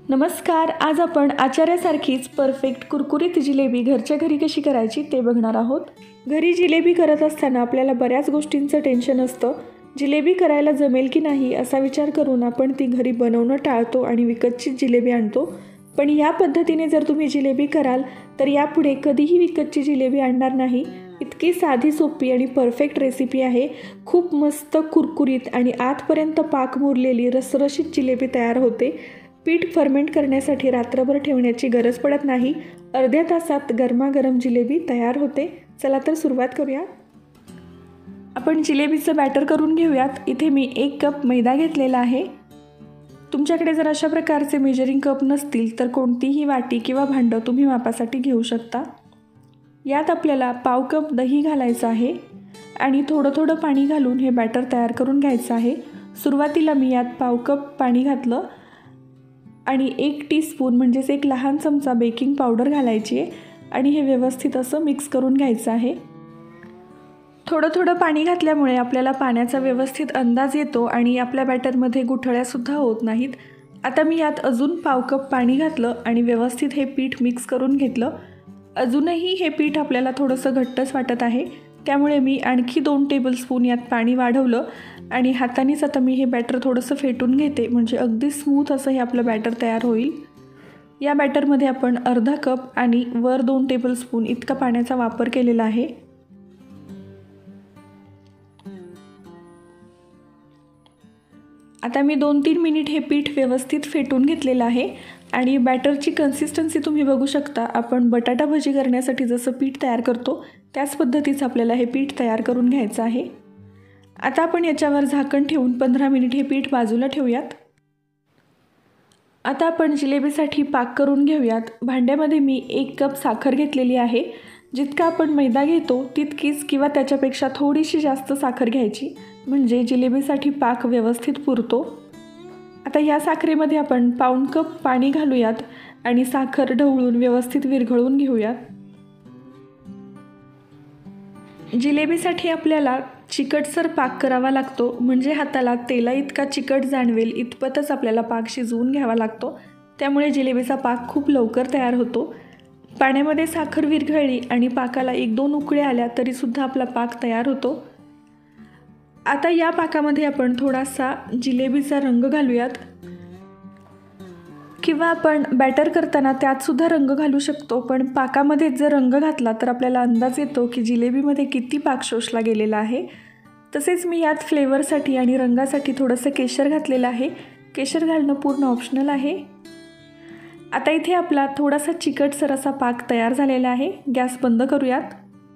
नमस्कार. आज आपण आचार्यासारखीच परफेक्ट कुरकुरीत जिलेबी घरच्या घरी कशी करायची ते बघणार आहोत. घरी जिलेबी करत असताना आपल्याला बऱ्याच गोष्टींचं टेन्शन असतं. जिलेबी करायला जमेल की नाही असा विचार करून आपण ती घरी बनवणं टाळतो आणि विकतची जिलेबी आणतो. पण या पद्धतीने जर तुम्ही जिलेबी कराल तर यापुढे कधीही विकतची जिलेबी आणणार नाही. इतकी साधी सोपी आणि परफेक्ट रेसिपी आहे. खूप मस्त कुरकुरीत आणि आतपर्यंत पाक मुरलेली रसरशीत जिलेबी तयार होते. पीठ फर्मेंट करण्यासाठी रात्रभर ठेवण्याची गरज पडत नाही. अर्ध्या तासात गरमागरम जिलेबी तयार होते. चला तर सुरुवात करूया. आपण जिलेबीचं बॅटर करून घेऊयात. इथे मी 1 कप मैदा घेतलेला आहे. तुमच्याकडे जर अशा प्रकारचे मेजरिंग कप नसतील तर कोणतीही वाटी किंवा भांडं तुम्ही मापासाठी घेऊ शकता. यात आपल्याला पाव कप दही घालायचं आहे आणि थोडं थोडं पाणी घालून हे बॅटर तयार करून घ्यायचं आहे. सुरुवातीला मी यात पाव कप पाणी घातलं आणि 1 टीस्पून म्हणजेच 1 लहान चमचा बेकिंग पावडर घालायची आहे आणि हे व्यवस्थित असं मिक्स करून घ्यायचं आहे. थोडं थोडं पाणी घातल्यामुळे आपल्याला पाण्याचा व्यवस्थित अंदाज येतो आणि आपल्या बॅटरमध्ये गुठळ्यासुद्धा होत नाहीत. आता मी यात अजून पाव कप पाणी घातलं आणि व्यवस्थित हे पीठ मिक्स करून घेतलं. अजूनही हे पीठ आपल्याला थोडंसं घट्टच वाटत आहे, त्यामुळे मी आणखी 2 टेबलस्पून यात पाणी वाढवलं आणि हातानेच आता मी हे बॅटर थोडंसं फेटून घेते, म्हणजे अगदी स्मूथ असं हे आपलं बॅटर तयार होईल. या बॅटरमध्ये आपण अर्धा कप आणि वर 2 टेबलस्पून इतका पाण्याचा वापर केलेला आहे. आता मी 2-3 मिनिट हे पीठ व्यवस्थित फेटून घेतलेलं आहे आणि बॅटरची कन्सिस्टन्सी तुम्ही बघू शकता. आपण बटाटा भजी करण्यासाठी जसं पीठ तयार करतो त्याच पद्धतीचं आपल्याला हे पीठ तयार करून घ्यायचं आहे. आता आपण याच्यावर झाकण ठेवून 15 मिनिट हे पीठ बाजूला ठेवूयात. आता आपण जिलेबीसाठी पाक करून घेऊयात. भांड्यामध्ये मी 1 कप साखर घेतलेली आहे. जितका आपण मैदा घेतो तितकीच किंवा त्याच्यापेक्षा थोडीशी जास्त साखर घ्यायची, म्हणजे जिलेबीसाठी पाक व्यवस्थित पुरतो. आता या साखरेमध्ये आपण पाऊण कप पाणी घालूयात आणि साखर ढवळून व्यवस्थित विरघळून घेऊयात. जिलेबीसाठी आपल्याला चिकटसर पाक करावा लागतो, म्हणजे हाताला तेला इतका चिकट जाणवेल इतपतच आपल्याला पाक शिजवून घ्यावा लागतो. त्यामुळे जिलेबीचा पाक खूप लवकर तयार होतो. पाण्यामध्ये साखर विरघळली आणि पाकाला 1-2 उकळ्या आल्या तरीसुद्धा आपला पाक तयार होतो. आता या पाकामध्ये आपण थोडासा जिलेबीचा रंग घालूयात किंवा आपण बॅटर करताना त्यातसुद्धा रंग घालू शकतो. पण पाकामध्ये जर रंग घातला तर आपल्याला अंदाज येतो की जिलेबीमध्ये किती पाक शोषला गेलेला आहे. तसेच मी यात फ्लेवरसाठी आणि रंगासाठी थोडंसं केशर घातलेलं आहे. केशर घालणं पूर्ण ऑप्शनल आहे. आता इथे आपला थोडासा चिकटसर असा पाक तयार झालेला आहे. गॅस बंद करूयात.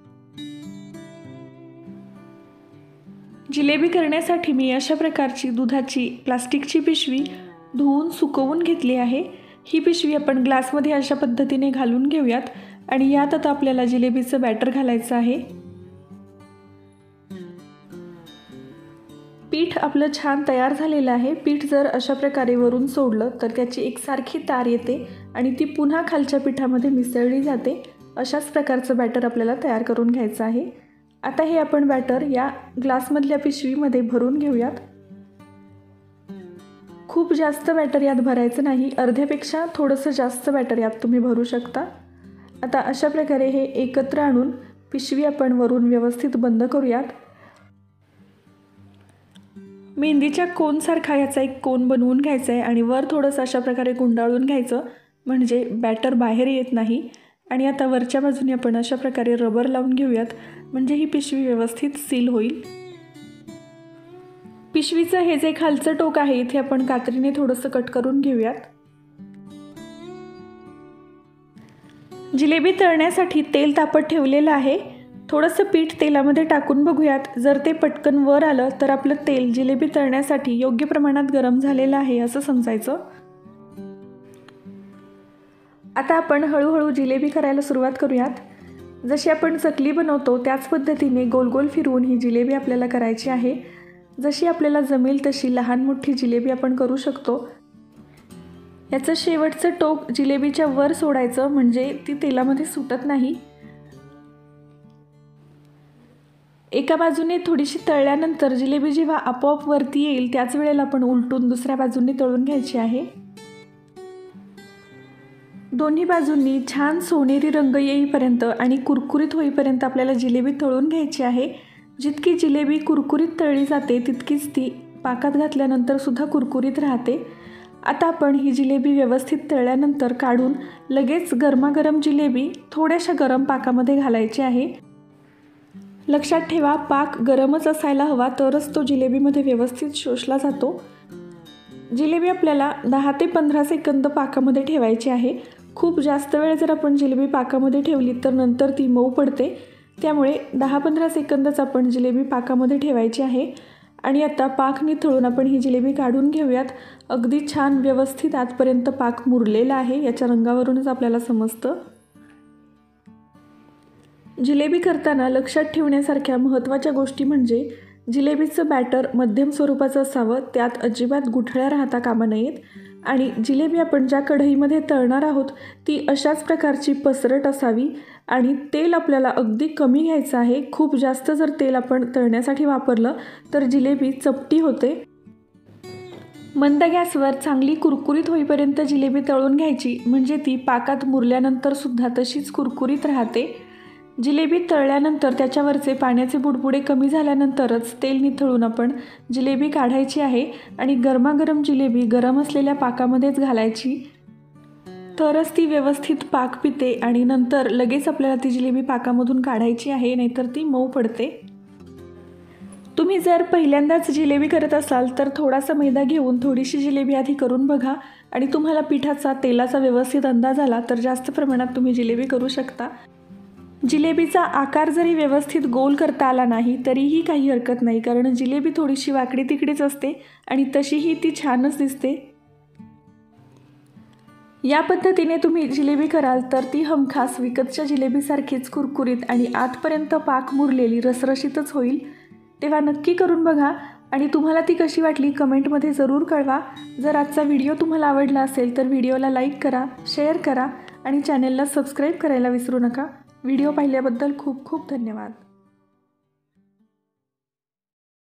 जिलेबी करण्यासाठी मी अशा प्रकारची दुधाची प्लास्टिकची पिशवी धुवून सुकवून घेतली आहे. ही पिशवी आपण ग्लासमध्ये अशा पद्धतीने घालून घेऊयात आणि यात आता आपल्याला जिलेबीचं बॅटर घालायचं आहे. पीठ आपलं छान तयार झालेलं आहे. पीठ जर अशा प्रकारे वरून सोडलं तर त्याची एकसारखी तार येते आणि ती पुन्हा खालच्या पिठामध्ये मिसळली जाते. अशाच प्रकारचं बॅटर आपल्याला तयार करून घ्यायचं आहे. आता हे आपण बॅटर या ग्लासमधल्या पिशवीमध्ये भरून घेऊयात. खूप जास्त बॅटर यात भरायचं नाही, अर्ध्यापेक्षा थोडंसं जास्त बॅटर यात तुम्ही भरू शकता. आता अशा प्रकारे हे एकत्र आणून पिशवी आपण वरून व्यवस्थित बंद करूयात. मेहंदीच्या कोनसारखा याचा एक कोन बनवून घ्यायचा आहे आणि वर थोडंसं अशा प्रकारे गुंडाळून घ्यायचं, म्हणजे बॅटर बाहेर येत नाही. आणि आता वरच्या बाजूने आपण अशा प्रकारे रबर लावून घेऊयात, म्हणजे ही पिशवी व्यवस्थित सील होईल. पिशवीचं हे जे खालचं टोक आहे इथे आपण कात्रीने थोडंसं कट करून घेऊयात. जिलेबी तळण्यासाठी तेल तापत ठेवलेलं आहे. थोडंसं पीठ तेलामध्ये टाकून बघूयात. जर ते पटकन वर आलं तर आपलं तेल जिलेबी तळण्यासाठी योग्य प्रमाणात गरम झालेलं आहे असं समजायचं. आता आपण हळूहळू जिलेबी करायला सुरुवात करूयात. जशी आपण चकली बनवतो त्याच पद्धतीने गोल गोल फिरवून ही जिलेबी आपल्याला करायची आहे. जशी आपल्याला जमेल तशी लहान मोठी जिलेबी आपण करू शकतो. याचं शेवटचं टोक जिलेबीच्या वर सोडायचं, म्हणजे ती तेलामध्ये सुटत नाही. एका बाजूने थोडीशी तळल्यानंतर जिलेबी जेव्हा आपोआप वरती येईल त्याच वेळेला आपण उलटून दुसऱ्या बाजूने तळून घ्यायची आहे. दोन्ही बाजूंनी छान सोनेरी रंग येईपर्यंत आणि कुरकुरीत होईपर्यंत आपल्याला जिलेबी तळून घ्यायची आहे। जितकी जिलेबी कुरकुरीत तळली जाते तितकीच ती पाकात घातल्यानंतर सुद्धा कुरकुरीत राहते। आता आपण ही जिलेबी व्यवस्थित तळल्यानंतर काढून लगेच गरमागरम जिलेबी थोड्याशा गरम पाकामध्ये घालायची आहे। लक्षात ठेवा, पाक गरमच असायला हवा, तरच तो जिलेबीमध्ये व्यवस्थित शोषला जातो। जिलेबी आपल्याला 10 ते 15 सेकंद पाकामध्ये ठेवायची आहे। खूप जास्त वेळ जर आपण जिलेबी पाकामध्ये ठेवली तर नंतर ती मऊ पडते, त्यामुळे 10-15 सेकंदच आपण जिलेबी पाकामध्ये ठेवायची आहे। आणि आता पाक निथळून आपण ही जिलेबी काढून घेऊयात। अगदी छान व्यवस्थित आतपर्यंत पाक मुरलेला आहे, याच्या रंगावरूनच आपल्याला समजतं। जिलेबी करताना लक्षात ठेवण्यासारख्या महत्त्वाच्या गोष्टी म्हणजे जिलेबीचं बॅटर मध्यम स्वरूपाचं असावं, त्यात अजिबात गुठळ्या राहता कामा नयेत। आणि जिलेबी आपण ज्या कढईमध्ये तळणार आहोत ती अशाच प्रकारची पसरट असावी आणि तेल आपल्याला अगदी कमी घ्यायचं आहे। खूप जास्त जर तेल आपण तळण्यासाठी वापरलं तर जिलेबी चपटी होते। मंद गॅसवर चांगली कुरकुरीत होईपर्यंत जिलेबी तळून घ्यायची, म्हणजे ती पाकात मुरल्यानंतर सुद्धा तशीच कुरकुरीत राहते। जिलेबी तळल्यानंतर त्याच्यावरचे पाण्याचे बुडबुडे कमी झाल्यानंतरच तेल निथळून आपण जिलेबी काढायची आहे आणि गरमागरम जिलेबी गरम असलेल्या पाकामध्येच घालायची, तरच ती व्यवस्थित पाक पिते आणि नंतर लगेच आपल्याला ती जिलेबी पाकामधून काढायची आहे, नाहीतर ती मऊ पडते। तुम्ही जर पहिल्यांदाच जिलेबी करत असाल तर थोडासा मैदा घेऊन थोडीशी जिलेबी आधी करून बघा आणि तुम्हाला पिठाचा तेलाचा व्यवस्थित अंदाज आला तर जास्त प्रमाणात तुम्ही जिलेबी करू शकता। जिलेबीचा आकार जरी व्यवस्थित गोल करता आला नाही तरीही काही हरकत नाही, कारण जिलेबी थोडीशी वाकडी तिकडीच असते आणि तशीही ती छानच दिसते। या पद्धतीने तुम्ही जिलेबी कराल तर ती हमखास विकतच्या जिलेबीसारखीच कुरकुरीत आणि आतपर्यंत पाक मुरलेली रसरशीतच होईल। तेव्हा नक्की करून बघा आणि तुम्हाला ती कशी वाटली कमेंटमध्ये ज़रूर कळवा। जर आजचा व्हिडिओ तुम्हाला आवडला असेल तर व्हिडिओला लाईक करा, शेअर करा आणि चॅनेलला सबस्क्राईब करायला विसरू नका। व्हिडिओ पाहिल्याबद्दल खूप खूप धन्यवाद।